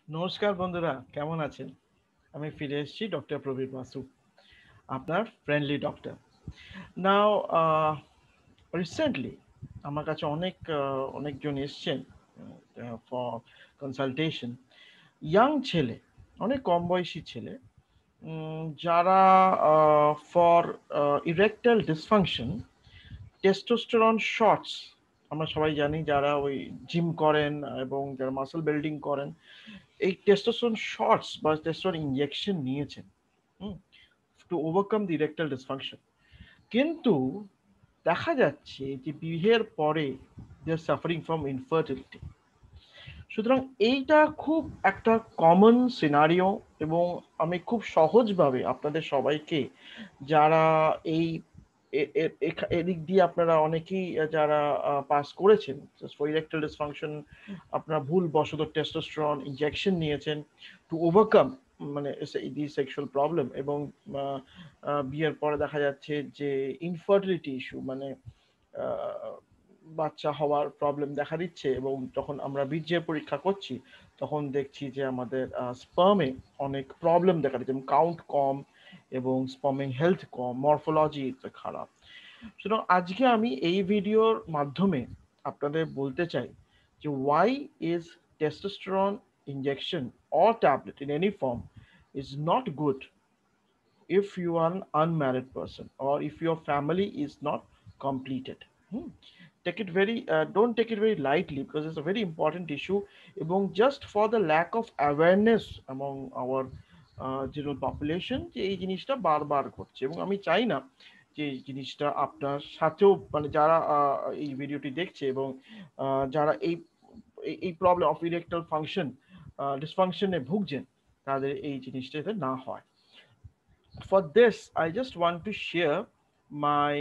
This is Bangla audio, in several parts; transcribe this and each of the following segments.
নমস্কার বন্ধুরা, কেমন আছেন? আমি ফিরে এসেছি ডক্টর প্রবীর বাসু, আপনার ফ্রেন্ডলি ডক্টর। নাও রিসেন্টলি আমার কাছে অনেকজন এসছেন ফর কনসালটেশন। ইয়াং ছেলে, অনেক কম বয়সী ছেলে, যারা for erectile dysfunction testosterone shots, আমরা সবাই জানি যারা ওই জিম করেন এবং যারা মাসল বিল্ডিং করেন, এই টেস্টোস্টেরন শর্টস বা টেস্টোস্টেরন ইনজেকশন নিয়েছেন to overcome the erectile dysfunction. কিন্তু দেখা যাচ্ছে যে বিয়ের পরে they are suffering from infertility. সুতরাং এইটা খুব একটা কমন সিনারিও, এবং আমি খুব সহজভাবে আপনাদের সবাইকে, যারা এই এদিক দিয়ে আপনারা অনেকেই যারা পাস করেছেন ইরেকটাইল ডিসফাংশন, আপনারা ভুল বশত টেস্টোস্টেরন ইনজেকশন নিয়েছেন টু ওভারকাম মানে দি সেক্সুয়াল প্রবলেম, এবং বিয়ের পরে দেখা যাচ্ছে যে ইনফার্টিলিটি ইস্যু, মানে বাচ্চা হওয়ার প্রবলেম দেখা দিচ্ছে, এবং যখন আমরা বীর্যের পরীক্ষা করছি তখন দেখছি যে আমাদের স্পার্মে অনেক প্রবলেম দেখা দিচ্ছে, এবং কাউন্ট কম এবং স্পার্মিং হেলথ কম, মরফোলজি খারাপ। সুতরাং আজকে আমি এই ভিডিওর মাধ্যমে আপনাদের বলতে চাই যে why is testosterone injection or tablet in any form is not good if you are an unmarried person or if your family is not completed. Take it very don't take it very lightly, because it's a very important issue, এবং just for the lack of awareness among our general population যে এই জিনিসটা বারবার ঘটছে, এবং আমি চাই না যে এই জিনিসটা আপনার সাথেও, মানে যারা এই ভিডিওটি দেখছে এবং যারা এই প্রবলেম অফ ইরেকটাইল ফাংশন ডিসফাংশনে ভুগছেন, তাদের এই জিনিসটা যাতে না হয়। For this I just want to share my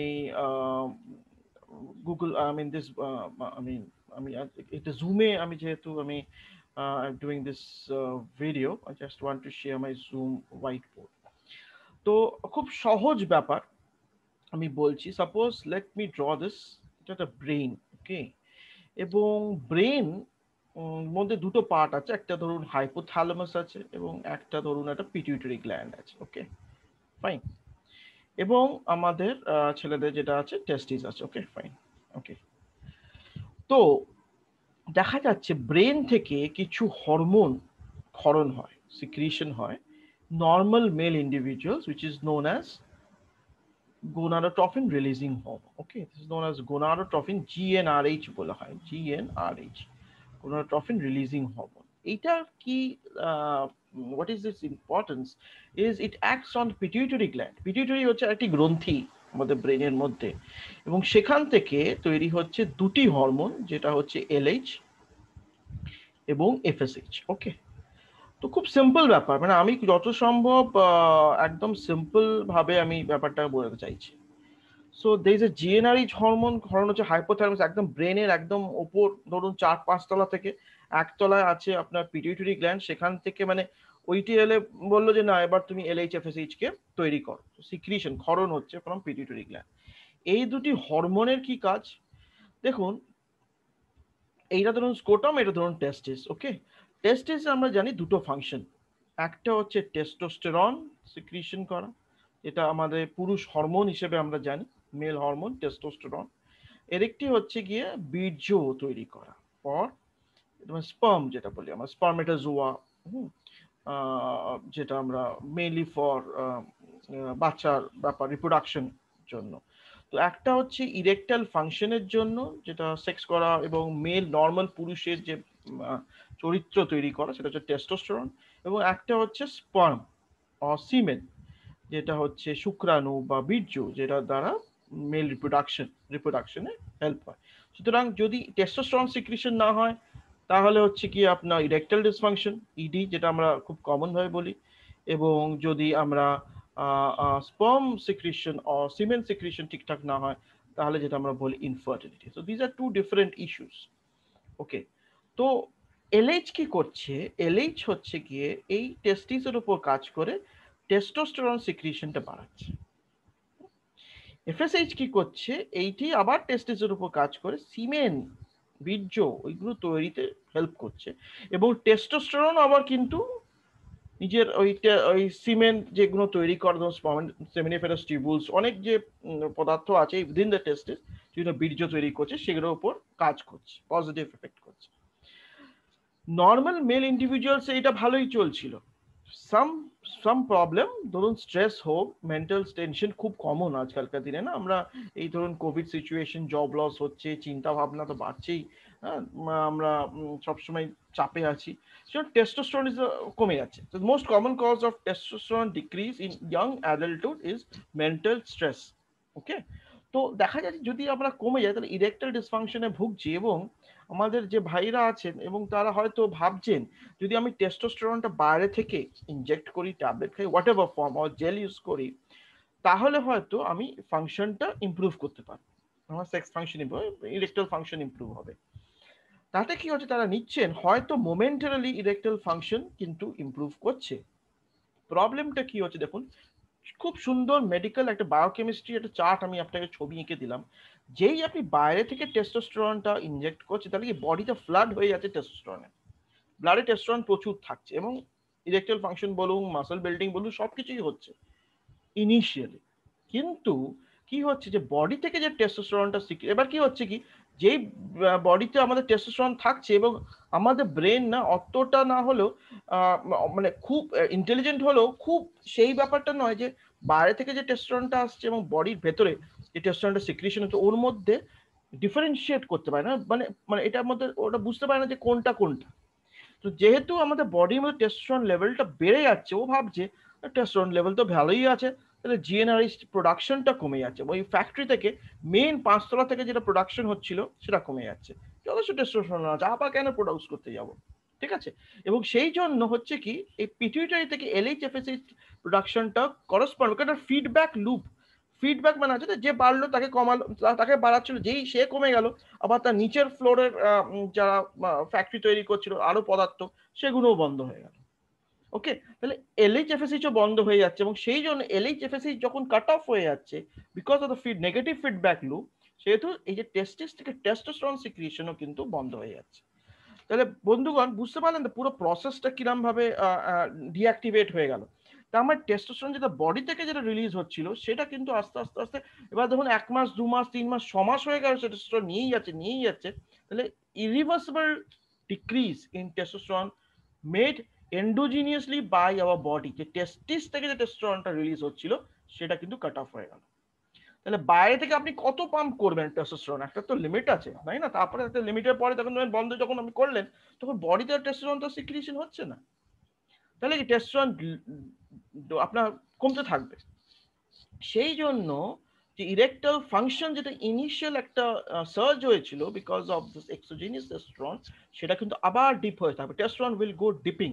Google, I mean this I mean এটা জুমে আমি যেহেতু আমি I'm doing this video, I just want to share my Zoom whiteboard. তো খুব সহজ ব্যাপার আমি বলছি, suppose let me draw this, এটা একটা ব্রেন, ওকে? এবং ব্রেন মধ্যে দুটো পার্ট আছে, একটা ধরুন হাইপোথ্যালামাস আছে এবং একটা ধরুন একটা পিটুইটারি গ্ল্যান্ড আছে, ওকে ফাইন। এবং আমাদের ছেলেদের যেটা আছে টেস্টিস আছে, ওকে ফাইন, ওকে। তো দেখা যাচ্ছে ব্রেন থেকে কিছু হরমোন ক্ষরণ হয়, সিক্রিশন হয়, normal male individuals, which is known as gonadotropin releasing hormone, okay, this is known as gonadotropin, GnRH বলা হয়, GnRH, gonadotropin releasing hormone. এটা কি what is its importance is it acts on pituitary gland. Pituitary হচ্ছে একটি গ্রন্থি আমাদের ব্রেনের মধ্যে, এবং সেখান থেকে তৈরি হচ্ছে দুটি হরমোন, যেটা হচ্ছে LH এবং FSH, ওকে? তো খুব সিম্পল ব্যাপার, মানে আমি যত সম্ভব একদম সিম্পল ভাবে আমি ব্যাপারটা বলতে চাইছি। So there is a GnRH hormone ক্ষরণ হচ্ছে হাইপোথ্যালামাস, একদম ব্রেনের একদম ওপর, ধরুন 4-5 তলা থেকে একতলায় আছে আপনার পিটুইটারি গ্ল্যান্ড, সেখান থেকে মানে ওইটি এলে বললো যে না এবার তুমি LH FSH কে তৈরি করো, সিক্রিশন ক্ষরণ হচ্ছে ফ্রম পিটুইটারি গ্ল্যান্ড। এই দুটি হরমোনের কি কাজ দেখুন, এইটা ধরুন স্কোটাম, এটা ধরুন টেস্টিস, ওকে? টেস্টিস আমরা জানি দুটো ফাংশন, একটা হচ্ছে টেস্টোস্টেরন সিক্রিশন করা, এটা আমাদের পুরুষ হরমোন হিসেবে আমরা জানি, মেল হরমোন টেস্টোস্টেরন। এর একটি হচ্ছে গিয়ে বীর্য তৈরি করা, পর স্পার্ম যেটা বলি আমরা, স্পার্মেটাজোয়া, যেটা আমরা মেনলি ফর বাচ্চার ব্যাপার রিপ্রোডাকশন জন্য। তো একটা হচ্ছে ইরেকটাইল ফাংশনের জন্য, যেটা সেক্স করা এবং মেল নর্মাল পুরুষের যে চরিত্র তৈরি করা, সেটা হচ্ছে টেস্টোস্টেরন। এবং একটা হচ্ছে স্পার্ম সিমেন, যেটা হচ্ছে শুক্রাণু বা বীর্য, যেটা দ্বারা মেল রিপ্রোডাকশনে হেল্প হয়। সুতরাং যদি টেস্টোস্টেরন সিক্রিশন না হয়, তাহলে হচ্ছে কি আপনার ইরেকটাইল ডিসফাংশন, ইডি, যেটা আমরা খুব কমন ভাবে বলি। এবং যদি আমরা স্পার্ম সিক্রিশন ও সিমেন সিক্রিশন ঠিকঠাক না হয়, তাহলে যেটা আমরা বলি infertility. So this are two different issues, okay? তো এলএইচ কি করছে, এলএইচ হচ্ছে গিয়ে এই টেস্টিসের উপর কাজ করে টেস্টোস্টেরন সিক্রিশনটা বাড়াচ্ছে। এফএসএইচ কি করছে, এইটি আবার টেস্টিসের উপর কাজ করে সিমেন বীর্য ওইগুলো তৈরিতে হেল্প করছে, এবং টেস্টোস্টেরন আবার কিন্তু নিজের ওই সিমেন্ট যেগুলো তৈরি করে, সেমিনিফেরাস টিউবুলস, অনেক যে পদার্থ আছে উইদিন দ্য টেস্টিস যেগুলো বীর্য তৈরি করছে সেগুলোর উপর কাজ করছে, পজিটিভ এফেক্ট করছে। নর্মাল মেল ইন্ডিভিজুয়ালস এটা ভালোই চলছিল। সাম সাম প্রবলেম, ধরুন স্ট্রেস হোক, মেন্টাল টেনশন খুব কমন আজকালকার দিনে না, আমরা এই ধরুন কোভিড সিচুয়েশন, জব লস হচ্ছে, চিন্তা ভাবনা তো বাড়ছেই, হ্যাঁ, আমরা সবসময় চাপে আছি, সেজন্য টেস্টোস্টেরন ইজ কমে যাচ্ছে। The most common cause of testosterone decrease in young adulthood is mental stress. Okay, তো দেখা যাচ্ছে যদি আমরা কমে যাই তাহলে ইরেকটাইল ডিসফাংশনে ভুগছি, এবং আমাদের যে ভাইরা আছেন এবং তারা হয়তো ভাবছেন যদি আমি টেস্টোস্টেরনটা বাইরে থেকে ইনজেক্ট করি, ট্যাবলেট খাই, whatever form or gel use করি, তাহলে হয়তো আমি ফাংশনটা ইমপ্রুভ করতে পারবো, আমার sex function improve, erectile function improve হবে। তাতে কি হচ্ছে, তারা নিচ্ছেন হয়তো মোমেন্টারিলি ইরেকটাইল ফাংশন কিন্তু ইমপ্রুভ করছে। প্রবলেমটা কি হচ্ছে দেখুন, খুব সুন্দর মেডিকেল একটা বায়োকেমিস্ট্রি একটা চার্ট আমি আপনাকে ছবি এঁকে দিলাম। যেই আপনি বাইরে থেকে টেস্টোস্টেরনটা ইনজেক্ট করছে তাহলে কি বডিতে ফ্লাড হয়ে যাচ্ছে টেস্টোস্টেরনে, ব্লাডে টেস্টোস্টেরন প্রচুর থাকছে, এবং ইরেকটাইল ফাংশন বলুন, মাসল বিল্ডিং বলুন, সবকিছুই হচ্ছে ইনিশিয়ালি। কিন্তু কি হচ্ছে যে বডি থেকে যে টেস্টোস্টেরনটা এবার কি হচ্ছে কি, যেই বডিতে আমাদের টেস্টোস্টেরন থাকছে এবং আমাদের ব্রেন না অতটা না হলেও মানে খুব ইন্টেলিজেন্ট হলেও খুব সেই ব্যাপারটা নয় যে বাইরে থেকে যে টেস্টোস্টেরনটা আসছে এবং বডির ভেতরে যে টেস্টোস্টেরনটা সিক্রিশন হচ্ছে ওর মধ্যে ডিফারেন্সিয়েট করতে পারে না, মানে মানে এটার মধ্যে ওটা বুঝতে পারে না যে কোনটা কোনটা। তো যেহেতু আমাদের বডির মধ্যে টেস্টোস্টেরন লেভেলটা বেড়ে যাচ্ছে, ও ভাবছে টেস্টোস্টেরন লেভেল তো ভালোই আছে, তাহলে জিএনআরএইচ প্রোডাকশনটা কমে যাচ্ছে, ওই ফ্যাক্টরি থেকে মেইন 5 তলা থেকে যেটা প্রোডাকশন হচ্ছিল সেটা কমে যাচ্ছে, যথেষ্ট টেস্টোস্টেরন আছে, আবার কেন প্রোডিউস করতে যাব, ঠিক আছে। এবং সেই জন্য হচ্ছে কি এই পিটুইটারি থেকে এলএইচএফএসএইচ প্রোডাকশনটা করসপন্ড, একটা ফিডব্যাক লুপ, ফিডব্যাক মানে আছে যে বাড়লো তাকে কমালো, তাকে বাড়াচ্ছিল, যেই সে কমে গেল আবার তার নিচের ফ্লোরের যারা ফ্যাক্টরি তৈরি করছিল আরো পদার্থ সেগুলোও বন্ধ হয়ে গেল। ওকে, তাহলে এলএইচএফএসএইচ ও বন্ধ হয়ে যাচ্ছে, এবং সেই জন্য এলএইচএফএসএইচ যখন কাট অফ হয়ে যাচ্ছে because of the negative feedback loop, সেহেতু এই যে টেস্টিস থেকে টেস্টোস্টেরন সিক্রিশনও কিন্তু বন্ধ হয়ে যাচ্ছে। তাহলে বন্ধুগণ বুঝতে পারলেন তো পুরো প্রসেসটা কিরম ভাবে ডিঅ্যাক্টিভেট হয়ে গেল। তার মানে টেস্টোস্টেরন যেটা বডি থেকে যেটা রিলিজ হচ্ছিল সেটা কিন্তু আস্তে আস্তে আস্তে এবার দেখুন 1 মাস 2 মাস 3 মাস 6 মাস হয়ে গেল, সেটা টেস্টোস্টেরন নিয়েই যাচ্ছে। তাহলে irreversible decrease in testosterone made endogenously by our body, যে টেস্টিস থেকে যে টেস্টোস্টেরনটা রিলিজ হচ্ছিল সেটা কিন্তু কাট অফ হয়ে গেল। তাহলে বাইরে থেকে আপনি কত পাম্প করবেন টেস্টোস্টেরন, একটা তো লিমিট আছে তাই না, তারপরে একটা লিমিটের পরে তখন বন্ধ যখন আপনি করলেন তখন বডিতে টেস্টোস্টেরন তো সিক্রিশন হচ্ছে না, তাহলে কি টেস্টোস্টেরন আপনার কমতে থাকবে। সেই জন্য যে ইরেকটাইল ফাংশন যেটা ইনিশিয়াল একটা সার্জ হয়েছিল because of this exogenous testosterone, সেটা কিন্তু আবার ডিপ হয়ে থাকবে, testosterone will go dipping.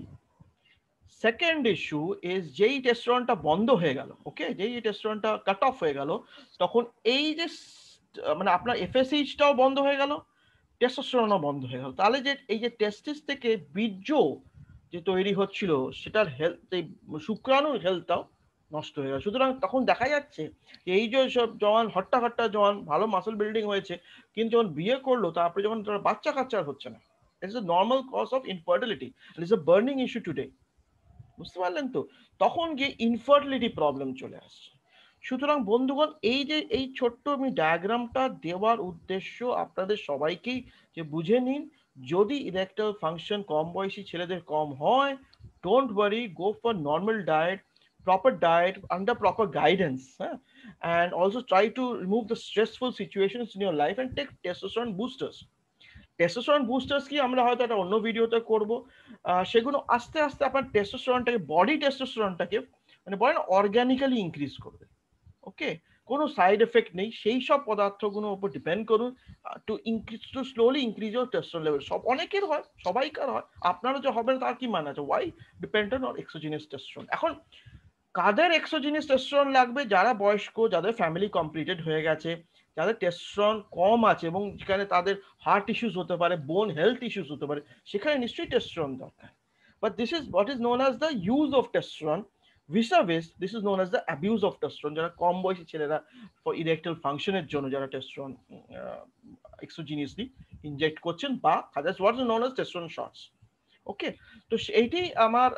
Second issue is যেই টেস্টোস্টেরনটা বন্ধ হয়ে গেল, ওকে, যেই টেস্টোস্টেরনটা কাট অফ হয়ে গেল, তখন এই যে মানে আপনার এফএসএইচটাও বন্ধ হয়ে গেল, টেস্টোস্টেরনও বন্ধ হয়ে গেল, তাহলে যে এই যে টেস্টিস থেকে বীর্য যে তৈরি হচ্ছিল সেটার হেলথ, এই শুক্রাণুর হেলথটাও নষ্ট হয়ে গেল। সুতরাং তখন দেখা যাচ্ছে যে এই যে সব জওয়ান হট্টা হট্টা জওয়ান ভালো মাসল বিল্ডিং হয়েছে, কিন্তু যখন বিয়ে করলো তারপরে যখন তারা বাচ্চা কাচ্চা হচ্ছে না, it's a normal cause of infertility, it's a burning issue today, বুঝতে পারলেন তো, তখন গিয়ে ইনফার্টিলিটি প্রবলেম চলে আসছে। সুতরাং বন্ধুগণ এই যে এই ছোট্ট আমি ডায়াগ্রামটা দেওয়ার উদ্দেশ্য আপনাদের সবাইকেই যে বুঝে নিন, যদি ইরেকটাইল ফাংশন কম বয়সী ছেলেদের কম হয়, don't worry, go for normal diet, proper diet under proper guidance, and also try to remove the stressful situations in your life and take testosterone boosters. Testosterone boosters কি আমরা হয়তো একটা অন্য ভিডিওতে করব, সেগুলো আস্তে আস্তে আপনার টেস্টোস্টেরনটাকে, বডি টেস্টোস্টেরনটাকে মানে বলেন অর্গানিক্যালি ইনক্রিজ করবে। ওকে, কোনো সাইড এফেক্ট নেই, সেই সব পদার্থগুলোর উপর ডিপেন্ড করুন to increase, to slowly increase your testosterone level. সব অনেকের হয়, সবাইকার হয়, আপনারও যে হবে তার কি মানে আছে, why dependent on exogenous testosterone. এখন কাদের এক্সোজিনাস টেস্টোস্টেরন লাগবে, যারা বয়স্ক, যাদের ফ্যামিলি কমপ্লিটেড হয়ে গেছে, যাদের টেস্টোস্টেরন কম আছে এবং যেখানে তাদের হার্ট ইস্যুস হতে পারে, বোন হেলথ ইস্যুস হতে পারে, সেখানে নিশ্চয়ই টেস্টোস্টেরন দরকার। But this is what is known as the use of testosterone, Vis-a-vis, this is known as the abuse of testosterone, যারা কম বয়সী ছেলেরা ফর ইরেকটাইল ফাংশনের জন্য যারা টেস্টোস্টেরন এক্সোজিনিয়াসলি ইনজেক্ট করছেন বা that's what is known as testosterone shots. Okay, তো এইটি আমার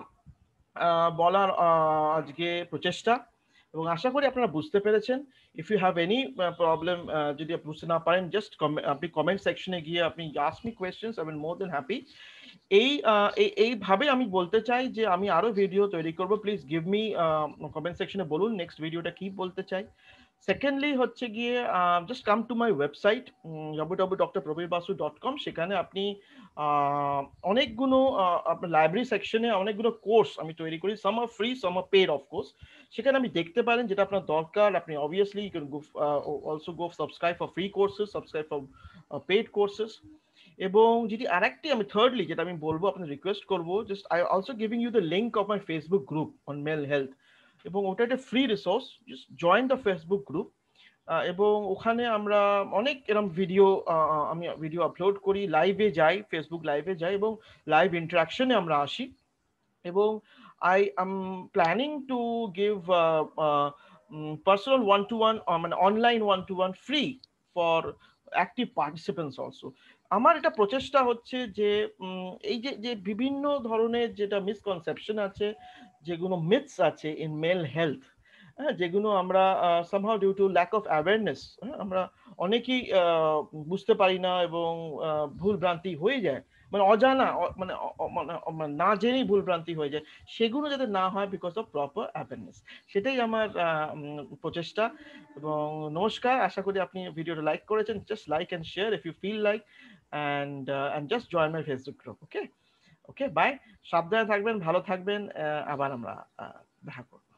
বলার আজকে প্রচেষ্টা, এবং আশা করি আপনারা বুঝতে পেরেছেন। If you have any problem, যদি আপনি বুঝতে না পারেন, জাস্ট আপনি কমেন্ট সেকশনে গিয়ে আপনি ask me questions, I am more than happy. এইভাবে আমি বলতে চাই যে আমি আরো ভিডিও তৈরি করব, প্লিজ গিভ মি কমেন্ট সেকশনে বলুন নেক্সট ভিডিওটা কি বলতে চাই। সেকেন্ডলি হচ্ছে গিয়ে just come to my website www.drprabirbasu.com। সেখানে আপনি অনেকগুলো আপনার লাইব্রেরি সেকশনে অনেকগুলো কোর্স আমি তৈরি করি, some are free some are paid of course. সেখানে আপনি দেখতে পারেন যেটা আপনার দরকার। আপনি obviously you can go also go subscribe for free courses, subscribe for paid courses. এবং যেটি আরেকটি আমি থার্ডলি যেটা আমি বলবো, আপনার রিকোয়েস্ট করবো, just I also giving you the link of my Facebook group on male health, এবং ওটা একটা free resource. Just join the Facebook group, এবং ওখানে আমরা অনেক এরকম ভিডিও, আমি ভিডিও আপলোড করি, লাইভে যাই, ফেসবুক লাইভে যাই এবং লাইভ ইন্টারাকশনে আমরা আসি। এবং I am planning to give personal one to one, মানে online one to one free for active participants also. আমার এটা প্রচেষ্টা হচ্ছে যে এই যে যে বিভিন্ন ধরনের যেটা মিসকনসেপশন আছে, যেগুলো মিথস আছে ইন মেল হেলথ, হ্যাঁ, যেগুলো আমরা somehow due to lack of awareness, আমরা অনেকেই বুঝতে পারি না, এবং ভুল ভ্রান্তি হয়ে যায়, মানে অজানা মানে মানে না জেনেই ভুল ভ্রান্তি হয়ে যায়। সেগুলো যাতে না হয় বিকজ অফ প্রপার অ্যাওয়ারনেস, সেটাই আমার প্রচেষ্টা। এবং নমস্কার, আশা করি আপনি ভিডিওটা লাইক করেছেন। Just like and share if you feel like, and just join my Facebook group. Okay, okay, bye. সাবধানে থাকবেন, ভালো থাকবেন, আবার আমরা দেখা করব।